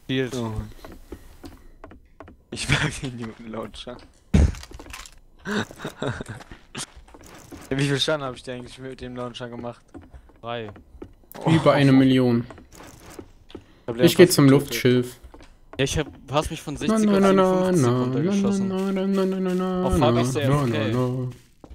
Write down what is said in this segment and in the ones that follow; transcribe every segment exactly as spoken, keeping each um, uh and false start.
Spielt. Oh. Ich mag den Newton Launcher. Ja, wie viel Schaden habe ich denn eigentlich mit dem Launcher gemacht? Drei. Über eine Million. Ich gehe zum Luftschiff. Ja, ich hab, du hast mich von Na sechzig na auf na na siebenundfünfzig na runtergeschossen. na na na na na na Auf Fabi ist der na A F K. na na.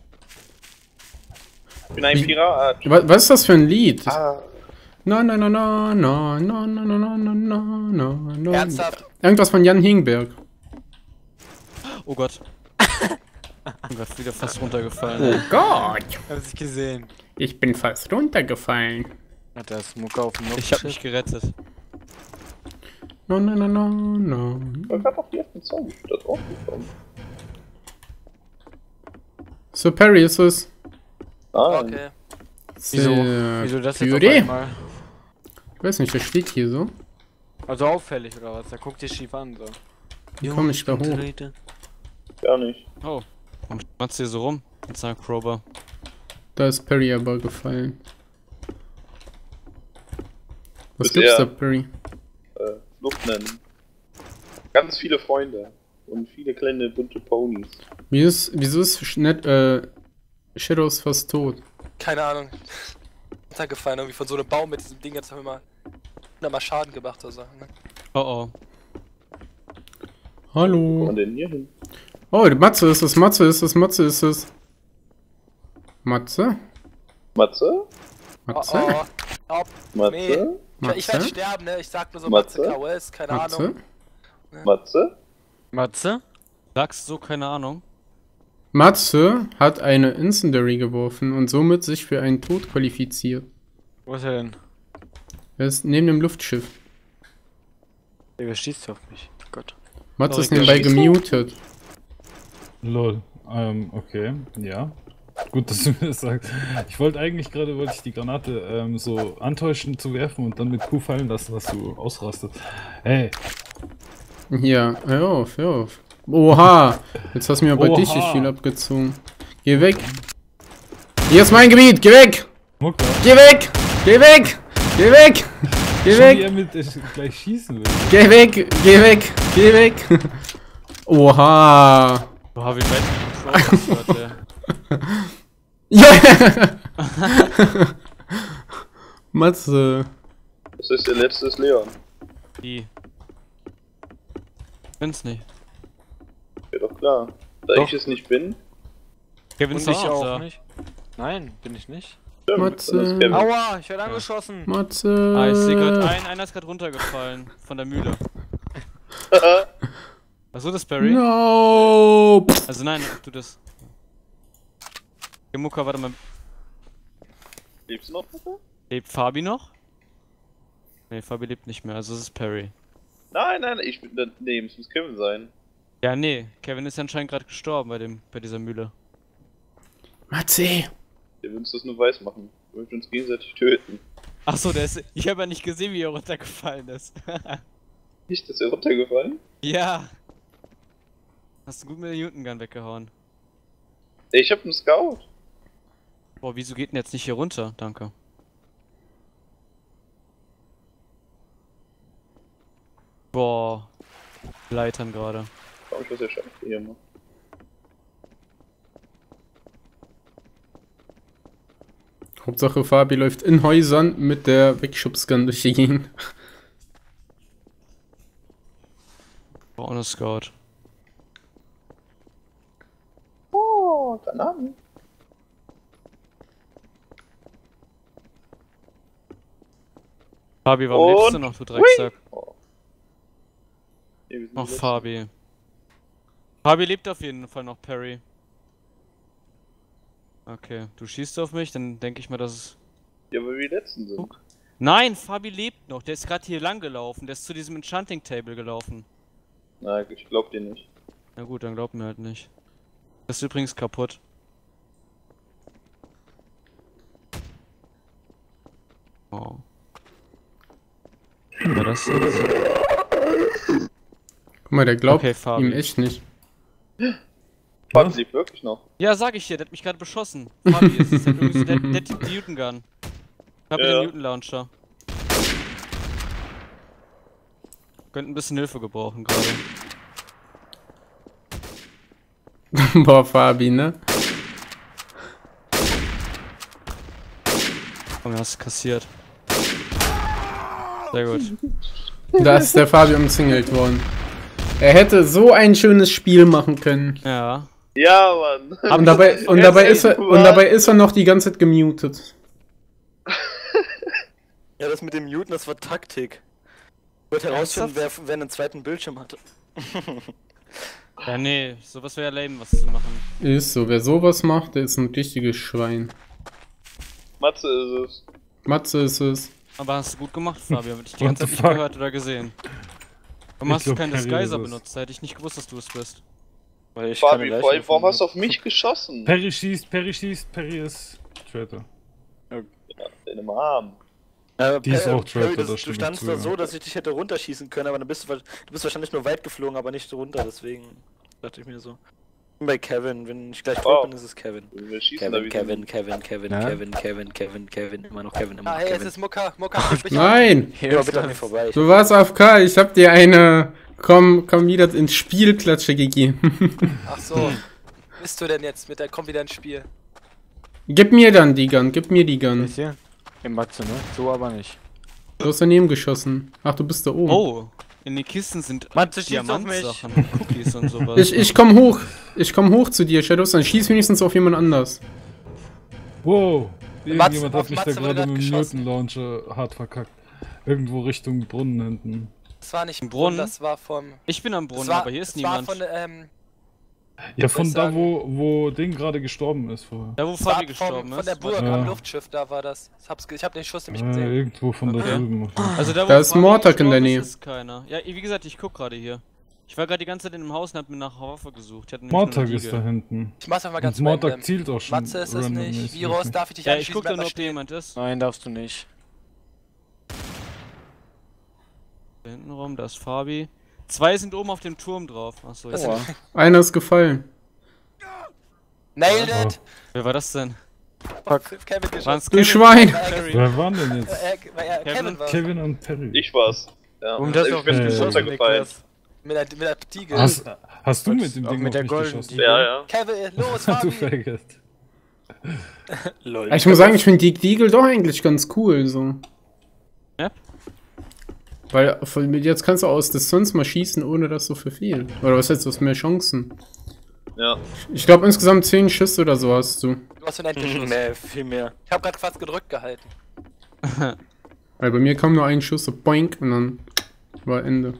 Ich bin ein Wie- Pirat. Was, was ist das für ein Lied? Ah, Na na na na na na na na na na na na na. Ernsthaft? Irgendwas von Jan Hingberg. Oh Gott. Oh Gott, wieder fast runtergefallen. Oh Gott. Hab's ich gesehen. Ich bin fast runtergefallen. Hat der Smoker auf dem Ich hab mich gerettet. Na na na na na. ich hab doch die ersten Zombies da drauf bekommen. So Perry ist es. Nein. Okay. Wieso? Sehr Wieso das jetzt auf Püree. einmal? Ich weiß nicht, das steht hier so. Also auffällig oder was? Da guckt dir schief an so. Wie komme ich da hoch? Gar nicht. Oh. Warum machst du hier so rum? Mit seiner Crowbar. Da ist Perry aber gefallen. Was Ist gibt's er- da, Perry? Äh, Luft nennen. Ganz viele Freunde. Und viele kleine bunte Ponys. Wie ist, wieso ist Schnitt, äh, Shadows fast tot? Keine Ahnung. Runtergefallen, irgendwie von so einem Baum mit diesem Ding, jetzt haben wir mal, da mal Schaden gemacht oder so. Ne? Oh oh. Wo Hallo. man denn hier hin? Oh, die Matze ist es, Matze ist es, Matze ist es. Matze? Matze? Matze? Oh, oh. Oh, Matze? nee. Ich, ich werde Matze? sterben, ne? Ich sag nur so Matze? Matze K O S, keine Matze? Ahnung. Matze? Matze? Sagst so, keine Ahnung. Matze hat eine Incendiary geworfen und somit sich für einen Tod qualifiziert. Wo ist er denn? Er ist neben dem Luftschiff. Ey, wer schießt auf mich? Oh Gott. Matze ist Sorry, nebenbei schießt du? gemutet. Lol. Ähm, okay. Ja. Gut, dass du mir das sagst. Ich wollte eigentlich gerade, wollte ich die Granate ähm, so antäuschen zu werfen und dann mit Q fallen lassen, dass du ausrastest. Hey. Hier, hör auf, hör auf. Oha! Jetzt hast du mir aber Oha. richtig viel abgezogen. Geh weg! Hier ist mein Gebiet! Geh weg! Mucker. Geh weg! Geh weg! Geh weg! Geh Schon wie weg! er mit äh, gleich schießen will. Geh weg! Geh weg! Geh weg! Oha! Boah, wie weit die Crowbar der. Ja! Matze. Das ist der letzte Leon. Die. Ich bin's nicht. Ja, doch klar. Da Doch. ich es nicht bin, Kevin Und ist ich auch, auch da. nicht. Nein, bin ich nicht. stimmt. Matze. Dann ist Kevin. Aua, ich werde angeschossen. Matze. Ah, ich sehe gerade ein, einer ist gerade runtergefallen. Von der Mühle. Achso, das Barry? No! Also nein, du das. Gemucker, warte mal. Lebst du noch, Mutter? Lebt Fabi noch? Nee, Fabi lebt nicht mehr, also es ist Perry. Nein, nein, ich bin. Nee, es muss Kevin sein. Ja, nee, Kevin ist anscheinend gerade gestorben bei dem, bei dieser Mühle. Matze! Der will uns das nur weiß machen. Wir möchten uns gegenseitig töten. Achso, der ist. Ich habe ja nicht gesehen, wie er runtergefallen ist. Nicht, dass er runtergefallen? Ja. Hast du gut mit der Newton Gun weggehauen. Ey, ich hab einen Scout. Boah, wieso geht denn jetzt nicht hier runter? Danke. Boah. Leitern gerade. Schau ich, was der Scheiße hier macht. Hauptsache Fabi läuft in Häusern mit der Wegschubsgun durch die Gegend. Boah, ohne Scout. Oh, Granaten. Fabi, warum Und- lebst du noch, du Drecksack? Oh. Nee, wir sind Ach, die Letzten. Fabi. Fabi lebt auf jeden Fall noch, Perry. Okay, du schießt auf mich, dann denke ich mal, dass es... Ja, weil wir die Letzten sind. Guck. Nein, Fabi lebt noch. Der ist gerade hier lang gelaufen. Der ist zu diesem Enchanting Table gelaufen. Nein, ich glaub dir nicht. Na gut, dann glaub mir halt nicht. Das ist übrigens kaputt. Oh. War das jetzt? Guck mal, der glaubt Okay, Fabi. ihm echt nicht. Fabi lebt wirklich noch. Ja, sag ich dir, der hat mich gerade beschossen. Fabi, es ist halt übrigens der, der Typ Newton Gun. Ich hab Ja. den Newton Launcher. Könnte ein bisschen Hilfe gebrauchen gerade. Boah, Fabi, ne? Komm, hast du kassiert. Sehr gut. Da ist der Fabi umzingelt worden. Er hätte so ein schönes Spiel machen können. Ja. Ja, Mann. Und dabei, und dabei, ist, er, und dabei ist er noch die ganze Zeit gemutet. Ja, das mit dem Muten, das war Taktik. Ich wollte herausfinden, wer, wer einen zweiten Bildschirm hatte. Ja, nee, sowas wäre ja lame, was zu machen. Ist so, wer sowas macht, der ist ein richtiges Schwein. Matze ist es. Matze ist es. Aber hast du gut gemacht, Fabian. Hab ich die What ganze the Zeit nicht fuck? gehört oder gesehen. Warum Ich hast du glaub, keinen Carry Disguiser ist es. benutzt? Da hätte ich nicht gewusst, dass du es bist. Weil ich Fabi, keine vor allem, Leichen warum hast du gefunden auf mich geschossen? Perry schießt, Perry schießt, Perry ist Traitor. In dem Arm. hab. Äh, Die ist Per- auch Perry, Traitor, das, da du stimme ich standst zu, da ja. so, dass ich dich hätte runterschießen können, aber dann bist du, wa- du bist wahrscheinlich nur weit geflogen, aber nicht runter, deswegen dachte ich mir so. Ich bin bei Kevin, wenn ich gleich tot Oh. bin, ist es Kevin. Wir schießen da Kevin, wieder. Kevin, Kevin, Kevin, Ja? Kevin, Kevin, Kevin, Kevin, immer noch Kevin, immer Ah, noch hey, es Kevin. ist Mucka. Mucka, sprich mich an. Nein! Hör bitte an mir vorbei. Ich Du warst A F K, ich hab dir eine komm, komm wieder ins Spielklatsche gegeben. Ach so. Bist du denn jetzt mit der, kommt wieder ins Spiel? Gib mir dann die Gun, gib mir die Gun. Ist hier? Im Matze, ne? So aber nicht. Du hast daneben geschossen. Ach, du bist da oben. Oh, in den Kisten sind Matze, schieß auf Diamantsachen, Cookies und sowas. Ich, ich komm hoch. Ich komm hoch zu dir, Shadows, dann schieß wenigstens auf jemand anders. Wow! Matze- Irgendjemand auf hat mich da Matze wurde gerade grad mit dem geschossen. Newton-Launcher hart verkackt. Irgendwo Richtung Brunnen hinten. Das war nicht Im im Brunnen, Brunnen? das war vom... Ich bin am Das Brunnen, war, aber hier ist das war niemand. von, ähm, Ja, von ich da, sagen? wo, wo Ding gerade gestorben ist vorher. Da, wo das war Fabi vom, gestorben von ist. der Burg Ja. am Luftschiff, da war das. Ich hab's, ge- ich hab den Schuss nämlich Äh, gesehen. irgendwo von da Okay. drüben. Also da, wo Da ist Fabi Mortag in der gestorben Nähe. Ist, ist keiner. Ja, wie gesagt, ich guck gerade hier. Ich war gerade die ganze Zeit in dem Haus und hab mir nach Waffe gesucht. Ich hatte nämlich nur Mortag eine ist Diege. da hinten. Ich mach's einfach Und ganz Mortag random. zielt auch schon. Matze ist es randommäßig. nicht. Virus, darf ich dich Ja, ich anschließen? guck da Bleib nur, mal ob da stehen. jemand ist. Nein, darfst du nicht. Da hinten rum, da ist Fabi. Zwei sind oben auf dem Turm drauf. Achso, jetzt. Boah. Einer ist gefallen. Nailed Oh. it! Wer war das denn? Fuck. Kevin geschossen. Waren's Du Kevin Schwein! oder Perry? Wer waren denn jetzt? Äh, äh, äh, Kevin? Kevin war Kevin und Perry. Ich war's. Ja. Warum das ich auf bin mich äh, geschossen, runtergefallen. mit der, mit der Diege. Hast, hast du Was? mit dem Auch Ding mit auf der mich goldenen geschossen? Diege? Ja, ja. Kevin, los, Du Fabi! Faggot. Lol. Ich muss sagen, ich finde die Deagle doch eigentlich ganz cool, so. Ja? Weil von- jetzt kannst du aus Distanz mal schießen, ohne dass so viel fehlt. Oder was heißt, du hast mehr Chancen. Ja. Ich glaube insgesamt zehn Schüsse oder so hast du. Du hast unendlich Schuss. Nee, viel mehr. Ich hab grad fast gedrückt gehalten. Weil bei mir kam nur ein Schuss, so boink, und dann war Ende.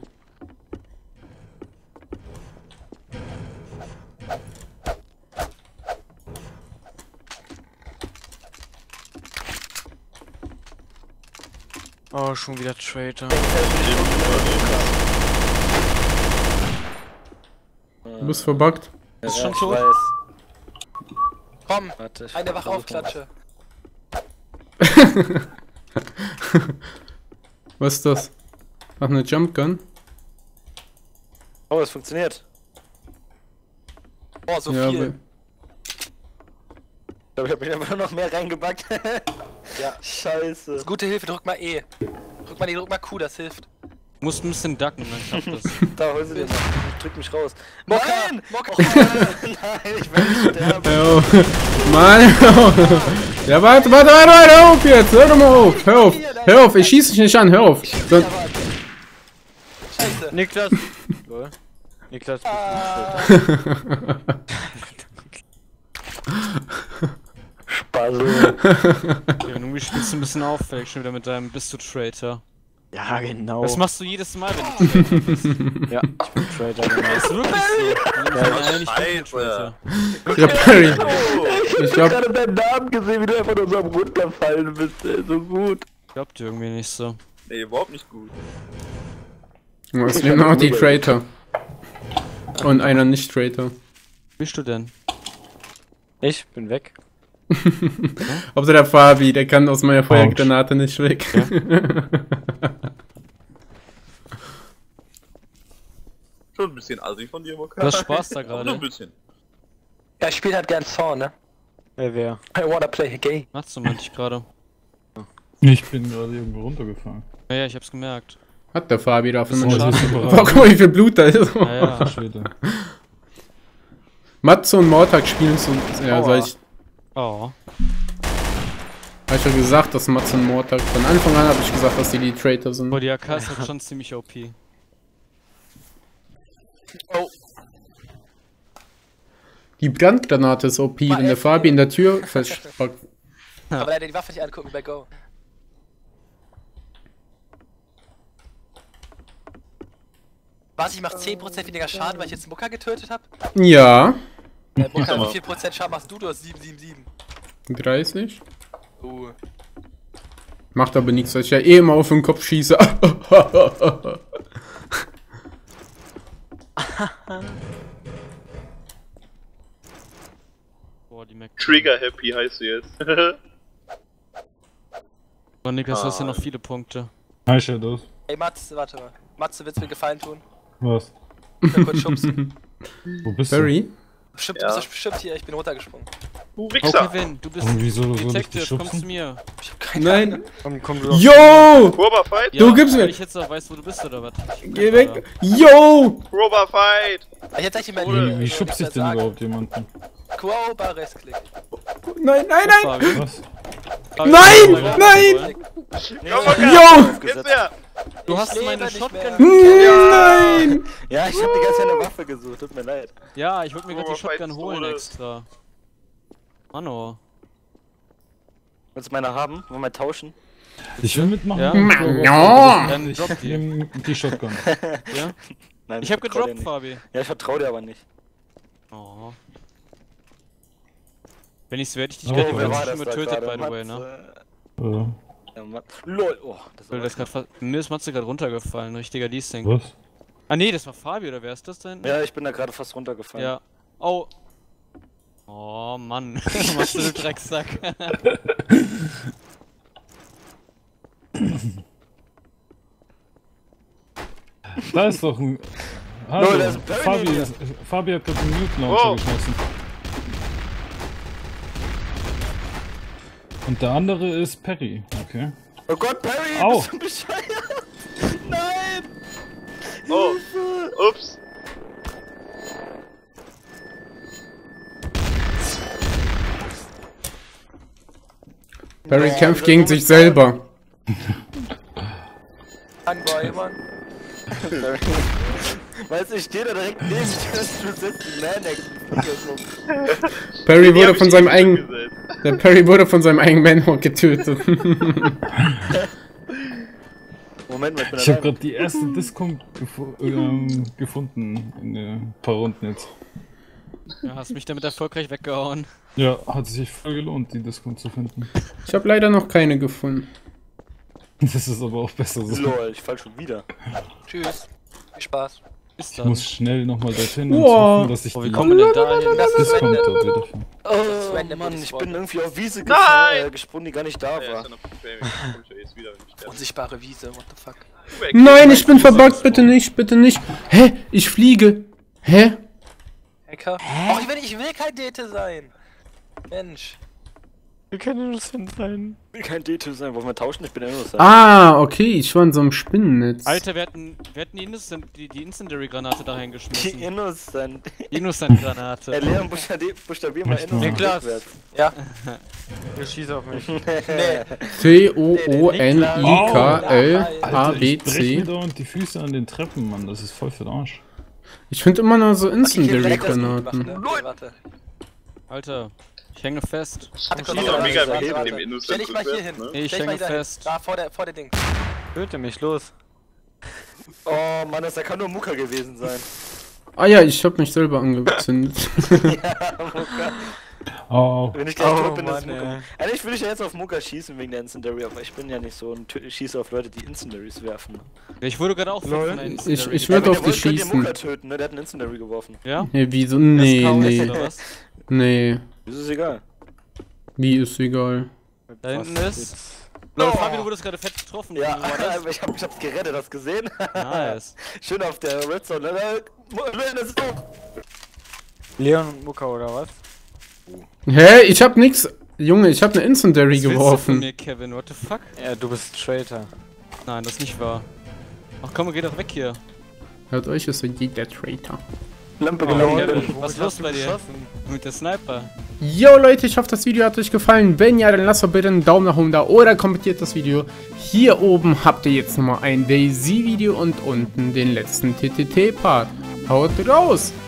Oh, schon wieder Traitor. Du bist verbuggt. Ist Ja, schon ich tot? weiß. Komm, Warte, ich eine versuch Wachaufklatsche. Was ist das? Ach, eine Jump Gun? Oh, es funktioniert. Boah, so Ja, viel. aber- Ich glaube, ich habe mich einfach noch mehr reingebackt. Ja. Scheiße. Das ist gute Hilfe, drück mal E. Drück mal E, drück mal Q, das hilft. Du musst ein bisschen ducken, dann klappt das. Da hol sie den. Ich drück mich raus. Mokka! Nein! Mokka! Nein, ich will nicht sterben. Hör auf. Mann, hör auf. Ja, warte, warte, warte, warte, hör auf jetzt. Hör doch mal auf. Hör auf. Hör auf, ich schieß dich nicht an, hör auf. So, Ja, warte. Scheiße. Niklas! Lol. Niklas, bist Ah. du Traitor? Spaße. Ja, nun spielst du ein bisschen auffällig schon wieder mit deinem Bist du Traitor. Ja, genau. Das machst du jedes Mal, wenn du Traitor bist. Ja, ich bin Traitor, genau. Das ist wirklich so. Ja, ja, nicht Scheiße. Traitor. ja, Perry. Ich Ich glaub, hab gerade deinen Namen gesehen, wie du einfach nur so am runterfallen bist. Ey. So gut. Glaubt ihr irgendwie nicht so. Nee, überhaupt nicht gut. es leben noch die Traitor. Und einer nicht Traitor. Wie bist du denn? Ich bin weg. Ob der Fabi, der kann aus meiner Feuergranate nicht weg. Schon ein bisschen assi von dir, Mokka. Du hast Spaß da Aber nur ein gerade. bisschen. Ja, ich spiel halt gern Zorn, ne? Wer wer? I wanna play gay. Machst du, meinte ich gerade. Ich bin gerade irgendwo runtergefallen. Ja, ja, ich hab's gemerkt. Hat der Fabi da von Oh, mir. das ist Boah, super. guck mal, wie viel Blut da ist. Ja, ja. Schwede. Matze und Mortag spielen so. Ja, Aua. sag ich. Oh. Hab ich ja gesagt, dass Matze und Mortag. Von Anfang an habe ich gesagt, dass die die Traitor sind. Boah, die A K ist halt schon ziemlich O P. Oh, Die Brandgranate ist O P, wenn der Fabi in der Tür verspackt. aber leider die Waffe nicht angucken bei Go. Was, ich mach zehn Prozent weniger Schaden, weil ich jetzt Mucker getötet hab? Ja. Äh, Mucker, aber- wie viel Prozent Schaden machst du? Du hast sieben sieben sieben. dreißig. Uh. Macht aber nichts, weil ich ja eh immer auf den Kopf schieße. Boah, die Mac. Trigger Happy heißt sie jetzt. Boah, Niklas, du hast ja Ah. noch viele Punkte. Hi, Shadows. Ey, Matze, warte mal. Matze, willst du mir Gefallen tun? Was? Ich will kurz schubsen. Wo bist Barry? Stimmt, Ja. du bist doch bestimmt hier, ich bin runtergesprungen. Du Oh, Wichser! Kevin, du bist Und wieso soll ich dich Detective, komm schubsen? zu mir. Ich hab keine Nein. Komm, komm du doch. Yo! Grober Fight! Du gibst mir- weil ich jetzt auch weiß, wo du bist, oder was? Geh weg! Yo! Grober Fight! Ah, jetzt sag ich mir Wie, wie schubst ich denn überhaupt jemanden? Quo, Rechtsklick. Nein, nein, nein! Fabi. Was? Fabi, Nein, du hast nein! wollen. Komm, Mucker! Yo! Jetzt her! Du hast lebe meine nicht Shotgun. mehr. Nein! Ja, ich hab die ganze Zeit eine Waffe gesucht, tut mir leid. Ja, ich wollte mir gerade die Oh, Fight Shotgun des holen Todes. extra. Mano. Willst du meine haben? Wollen wir tauschen? Ich will mitmachen. Ja? Ja! Dann Ich drop die. nehm die Shotgun. Ja? Nein, Ich hab vertrau dir gedroppt, nicht. Fabi. Ja, ich vertrau dir aber nicht. Oh. Wenn ich's werde ich dich Oh, gleich wer oh, war schon getötet, by the way, ne? Äh, Ja, Mann. LOL, oh, das Weil war das grad fast. Mir ist Matze gerade runtergefallen, richtiger Leasing. was? Ah nee, das war Fabi, oder wer ist das denn? Ja, ich bin da gerade fast runtergefallen. Ja. Oh. Oh Mann. Matze, du Drecksack. Da ist doch ein. Hallo, Lol, da ist ein Barry Fabi, neben ist, Fabi hat gerade einen Mute Launcher Oh. geschmissen. Und der andere ist Perry, okay. Oh Gott, Perry, Au. bist du bescheuert? Nein! Oh! Ups! Barry Boah, kämpft dieser gegen dumme sich selber. Anboy, Mann. Perry. Weißt du, ich stehe da direkt neben dir und du setzt die Man-Action. Barry Die wurde hab von ich seinem eh eigenen. gesetzt. Der Barry wurde von seinem eigenen Manhawk getötet. Moment mal, ich bin Ich habe allein. gerade die erste Discom gefu ähm, gefunden in ein paar Runden jetzt. Ja, hast mich damit erfolgreich weggehauen. Ja, hat sich voll gelohnt, die Discom zu finden. Ich habe leider noch keine gefunden. Das ist aber auch besser so. LOL, ich fall schon wieder. Tschüss. Viel Spaß. Bis Ich dann. muss schnell nochmal dorthin und Wow. hoffen, dass ich Oh, die wie kommen wir denn da hin? Das ist Discom Wende. dort wieder finde. Oh random Mann, wurde ich es bin irgendwie auf Wiese Nein! gef- äh, gesprungen, die gar nicht da Ja, ist war. ja noch Framing. Komm ich ja jetzt wieder, wenn ich sterbe. Unsichtbare Wiese, what the fuck. Nein, ich bin verbuggt, bitte nicht, bitte nicht. Hä? Ich fliege. Hä? Hacker? Oh, ich will, ich will kein Dete sein. Mensch. Wie kann Innocent sein? Ich will kein D-Typ sein, wollen wir tauschen? Ich bin Innocent. Ah, okay, ich war in so einem Spinnennetz. Alter, wir hatten, wir hatten die, Innocent, die, die Incendiary-Granate da Die reingeschmissen. Innocent. Die Innocent-Granate. Er leer und buchstabier, buchstabier mal Möchte mal. Innocent Niklas. rückwärts. Ja. Du schießt auf mich. Nee. C O O N I K L A Alter, B ich brech mir C. dauernd die Füße an den Treppen, Mann. Das ist voll für den Arsch. Ich finde immer noch so Okay, direkt das Lied Incendiary-Granaten. machen, ne? Okay, warte. Alter, ich hänge fest. Warte, Das kurz, ist doch warte, mega warte, wichtig warte. mit dem Stell dich mal hier hin. Innocent. Nee, ich Stell dich mal hänge hier hin. fest. Da, vor der, vor der Ding. Töte mich, los. Oh Mann, das kann nur Muka gewesen sein. Ah ja, ich habe mich selber angezündet. Ja, Muka. Au. Wenn ich gleich Oh, tot bin, ist Mann, Muka. ey. Eigentlich würde ich ja jetzt auf Muka schießen wegen der Incendiary, aber ich bin ja nicht so ein Tö- Schießer auf Leute, die Incendiaries werfen. Ja, ich wurde gerade auch Lol. von einer Ich- Incendiary ich würd wenn auf ihr die wollt, könnt ihr schießen. Muka töten, ne? Der hat einen Incendiary geworfen. Ja? Nee, wieso? Nee, Das ist nee, oder was? nee. Das ist egal. Wie ist egal. Da hinten Was ist. jetzt? Lol, Oh. Fabi, du wurdest gerade fett getroffen. Ja, Wie war das? aber ich, hab, ich hab's gerettet, hast du gesehen? Nice. Schön auf der Redstone. Äh, Das ist tot. Leon und Muka oder was? Hä? Ich hab nix. Junge, ich hab eine Incendiary Was willst du von geworfen. mir, Kevin? What the fuck? Ja, du bist Traitor. Nein, das ist nicht wahr. Ach komm, geh doch weg hier. Hört euch, ist so jeder Traitor. Lampe Oh, gelaufen. Kevin, Wo was ist los bei dir? Mit der Sniper. Yo Leute, ich hoffe das Video hat euch gefallen. Wenn ja, dann lasst doch bitte einen Daumen nach oben da oder kommentiert das Video. Hier oben habt ihr jetzt nochmal ein DayZ Video und unten den letzten T T T Part. Haut raus!